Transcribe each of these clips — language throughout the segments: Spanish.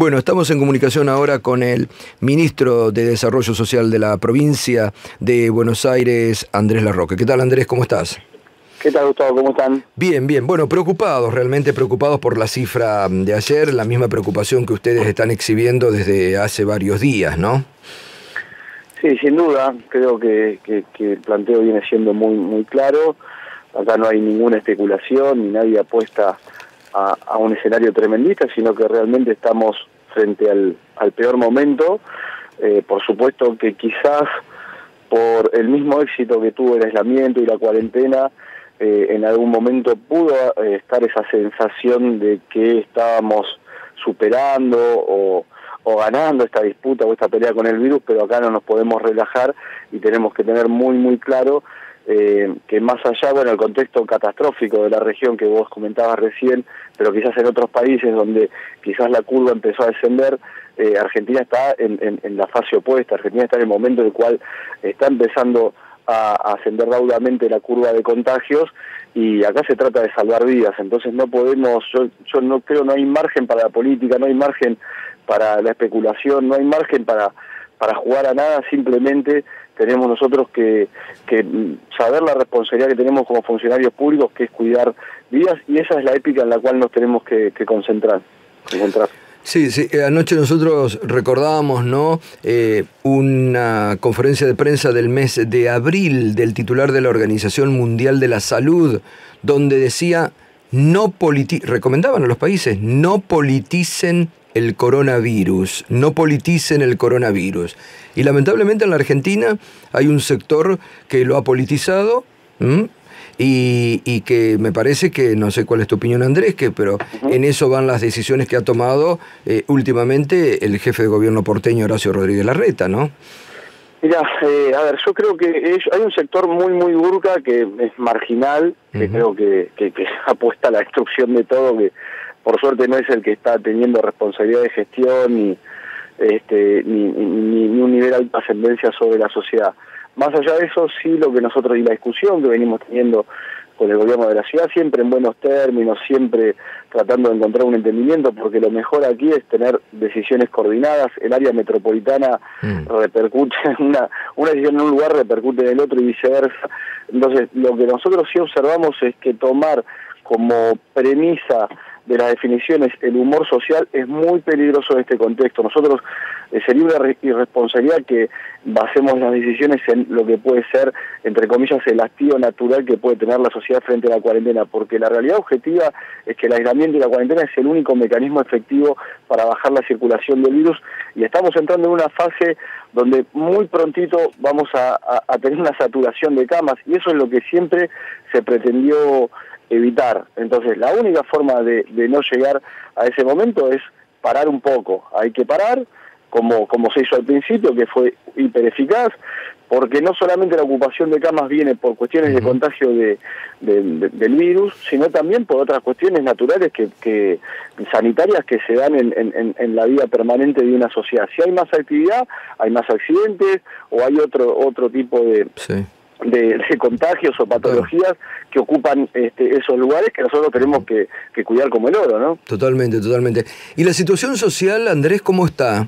Bueno, estamos en comunicación ahora con el ministro de Desarrollo Social de la provincia de Buenos Aires, Andrés Larroque. ¿Qué tal, Andrés? ¿Cómo estás? ¿Qué tal, Gustavo? ¿Cómo están? Bien, bien. Bueno, preocupados, realmente preocupados por la cifra de ayer, la misma preocupación que ustedes están exhibiendo desde hace varios días, ¿no? Sí, sin duda. Creo que el planteo viene siendo muy claro. Acá no hay ninguna especulación, ni nadie apuesta a un escenario tremendista, sino que realmente estamos frente al peor momento. Por supuesto que quizás por el mismo éxito que tuvo el aislamiento y la cuarentena, en algún momento pudo estar esa sensación de que estábamos superando o ganando esta disputa o esta pelea con el virus, pero acá no nos podemos relajar y tenemos que tener muy claro que más allá, bueno, el contexto catastrófico de la región que vos comentabas recién, pero quizás en otros países donde quizás la curva empezó a descender, Argentina está en la fase opuesta. Argentina está en el momento en el cual está empezando a ascender raudamente la curva de contagios y acá se trata de salvar vidas. Entonces no podemos, yo no creo, no hay margen para la política, no hay margen para la especulación, no hay margen para jugar a nada. Simplemente tenemos nosotros que saber la responsabilidad que tenemos como funcionarios públicos, que es cuidar vidas, y esa es la épica en la cual nos tenemos que concentrar. Sí, anoche nosotros recordábamos, ¿no?, una conferencia de prensa del mes de abril del titular de la Organización Mundial de la Salud, donde decía, recomendaban a los países, no politicen el coronavirus, no politicen el coronavirus. Y lamentablemente en la Argentina hay un sector que lo ha politizado, y que me parece que, no sé cuál es tu opinión, Andrés, pero en eso van las decisiones que ha tomado últimamente el jefe de gobierno porteño, Horacio Rodríguez Larreta, ¿no? Mirá, a ver, yo creo que hay un sector muy burka que es marginal, que creo que apuesta a la destrucción de todo, que por suerte no es el que está teniendo responsabilidad de gestión ni un nivel de alta ascendencia sobre la sociedad. Más allá de eso, sí, lo que nosotros, y la discusión que venimos teniendo con el gobierno de la ciudad, siempre en buenos términos, siempre tratando de encontrar un entendimiento, porque lo mejor aquí es tener decisiones coordinadas. El área metropolitana repercute en una decisión en un lugar, repercute en el otro y viceversa. Entonces, lo que nosotros sí observamos es que tomar como premisa de las definiciones el humor social es muy peligroso en este contexto. Nosotros sería una irresponsabilidad que basemos las decisiones en lo que puede ser, entre comillas, el hastío natural que puede tener la sociedad frente a la cuarentena, porque la realidad objetiva es que el aislamiento y la cuarentena es el único mecanismo efectivo para bajar la circulación del virus, y estamos entrando en una fase donde muy prontito vamos a tener una saturación de camas, y eso es lo que siempre se pretendió evitar. Entonces, la única forma de no llegar a ese momento es parar un poco. Hay que parar, como se hizo al principio, que fue hipereficaz, porque no solamente la ocupación de camas viene por cuestiones de contagio del virus, sino también por otras cuestiones naturales que sanitarias que se dan en la vida permanente de una sociedad. Si hay más actividad, hay más accidentes, o hay otro tipo de contagios o patologías que ocupan esos lugares que nosotros tenemos que cuidar como el oro, ¿no? Totalmente. ¿Y la situación social, Andrés, cómo está?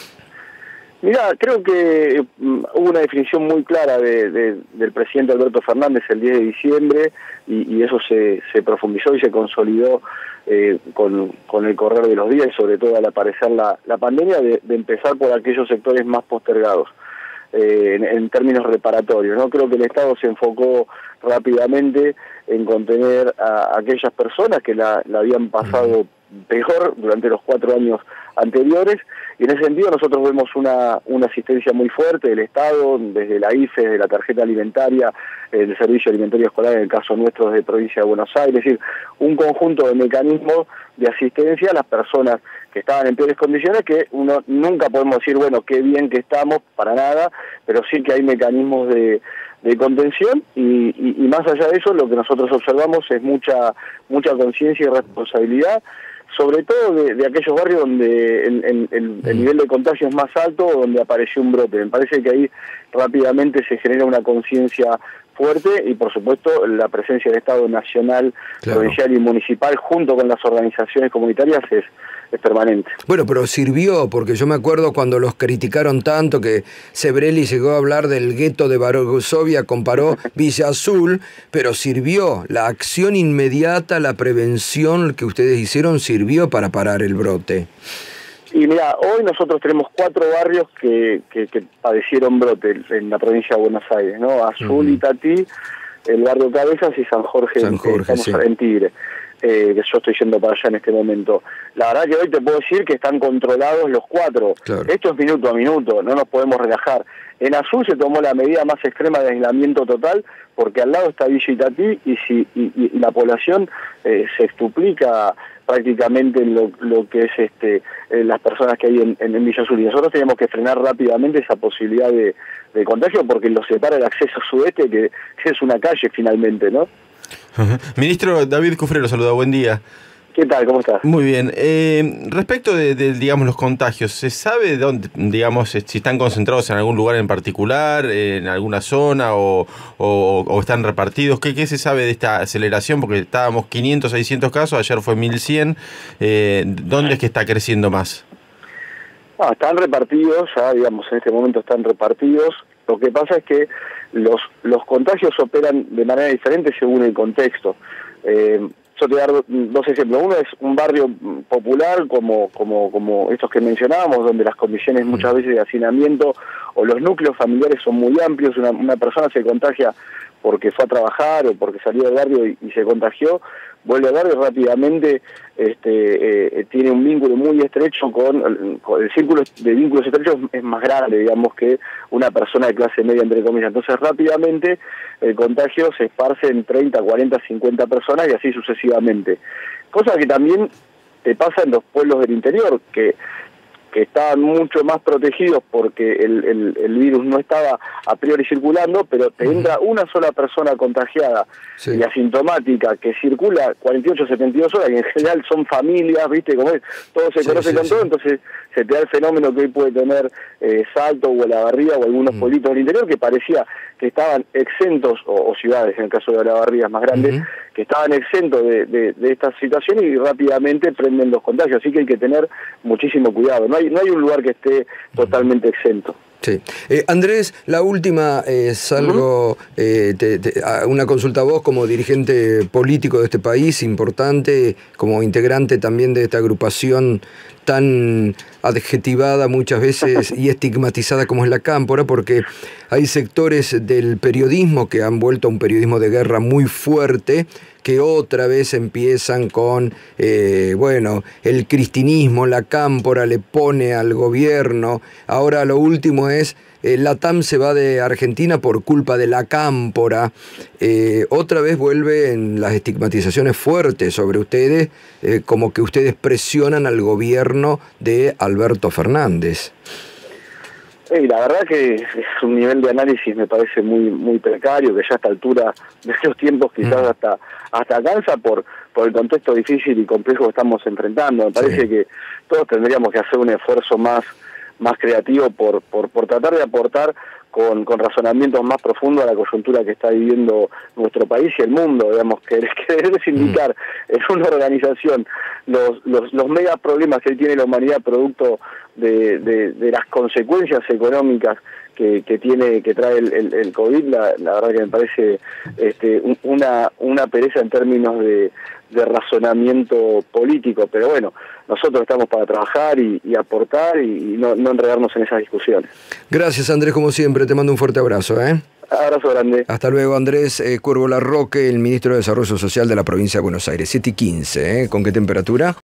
Mirá, creo que hubo una definición muy clara del presidente Alberto Fernández el 10 de diciembre y eso se profundizó y se consolidó con el correr de los días y sobre todo al aparecer la pandemia, de empezar por aquellos sectores más postergados. En términos reparatorios, ¿no? Creo que el Estado se enfocó rápidamente en contener a aquellas personas que la habían pasado peor durante los 4 años anteriores, y en ese sentido nosotros vemos una asistencia muy fuerte del Estado, desde la IFE, desde la tarjeta alimentaria, el servicio alimentario escolar, en el caso nuestro desde provincia de Buenos Aires, es decir, un conjunto de mecanismos de asistencia a las personas que estaban en peores condiciones, que uno nunca podemos decir, bueno, qué bien que estamos, para nada, pero sí que hay mecanismos de contención y más allá de eso, lo que nosotros observamos es mucha conciencia y responsabilidad, sobre todo de aquellos barrios donde el nivel de contagio es más alto o donde apareció un brote. Me parece que ahí rápidamente se genera una conciencia fuerte y por supuesto la presencia del Estado nacional, provincial y municipal junto con las organizaciones comunitarias permanente. Bueno, pero sirvió, porque yo me acuerdo cuando los criticaron tanto que Sebrelli llegó a hablar del gueto de Varsovia, comparó Villa Azul, pero sirvió. La acción inmediata, la prevención que ustedes hicieron sirvió para parar el brote. Y mira, hoy nosotros tenemos 4 barrios que padecieron brote en la provincia de Buenos Aires, ¿no? Azul, Itatí, el barrio Cabezas y San Jorge, estamos sí. en Tigre. Que yo estoy yendo para allá en este momento. La verdad que hoy te puedo decir que están controlados los 4. Claro. Esto es minuto a minuto, no nos podemos relajar. En Azul se tomó la medida más extrema de aislamiento total, porque al lado está Villa Itatí y la población se extuplica prácticamente lo que es las personas que hay en Villa Azul. Y nosotros tenemos que frenar rápidamente esa posibilidad de contagio, porque los separa el acceso sudeste, que es una calle finalmente, ¿no? Ministro David Cufré, saluda, buen día. ¿Qué tal? ¿Cómo estás? Muy bien. Respecto de, digamos, los contagios, ¿se sabe dónde, digamos, si están concentrados en algún lugar en particular, en alguna zona o están repartidos? ¿Qué se sabe de esta aceleración? Porque estábamos 500, 600 casos, ayer fue 1100. ¿Dónde es que está creciendo más? Están repartidos, ya digamos, en este momento están repartidos. Lo que pasa es que los contagios operan de manera diferente según el contexto. Yo te voy a dar 2 ejemplos. Uno es un barrio popular como estos que mencionábamos, donde las condiciones muchas veces de hacinamiento o los núcleos familiares son muy amplios. Una persona se contagia porque fue a trabajar o porque salió del barrio y se contagió, vuelve al barrio rápidamente, tiene un vínculo muy estrecho con el círculo de vínculos estrechos es más grande, digamos, que una persona de clase media, entre comillas. Entonces rápidamente el contagio se esparce en 30, 40, 50 personas y así sucesivamente. Cosa que también te pasa en los pueblos del interior, que estaban mucho más protegidos porque el virus no estaba a priori circulando, pero te entra una sola persona contagiada y asintomática que circula 48, 72 horas, y en general son familias, ¿viste? Como es, todos se conocen con todo, entonces se te da el fenómeno que hoy puede tener Salto o Olavarría o algunos pueblitos del interior que parecía que estaban exentos, o ciudades, en el caso de Olavarría más grandes, que estaban exentos de esta situación y rápidamente prenden los contagios. Así que hay que tener muchísimo cuidado. No hay un lugar que esté totalmente exento. Sí. Andrés, la última es algo, una consulta a vos como dirigente político de este país, importante, como integrante también de esta agrupación tan adjetivada muchas veces y estigmatizada como es la Cámpora, porque hay sectores del periodismo que han vuelto a un periodismo de guerra muy fuerte, que otra vez empiezan con, el cristinismo, la Cámpora le pone al gobierno. Ahora lo último es, Latam se va de Argentina por culpa de la Cámpora. Otra vez vuelven las estigmatizaciones fuertes sobre ustedes, como que ustedes presionan al gobierno de Alberto Fernández. La verdad que es un nivel de análisis me parece muy precario, que ya a esta altura de estos tiempos quizás hasta cansa por el contexto difícil y complejo que estamos enfrentando. Me parece que todos tendríamos que hacer un esfuerzo más creativo por tratar de aportar con razonamientos más profundos a la coyuntura que está viviendo nuestro país y el mundo, digamos, que debe indicar en una organización los mega problemas que tiene la humanidad producto de las consecuencias económicas que trae el COVID. La verdad que me parece una pereza en términos de razonamiento político, pero bueno, nosotros estamos para trabajar y aportar y no enredarnos en esas discusiones. Gracias, Andrés, como siempre, te mando un fuerte abrazo. Abrazo grande. Hasta luego, Andrés Cuervo Larroque, el ministro de Desarrollo Social de la provincia de Buenos Aires. 7:15, ¿con qué temperatura?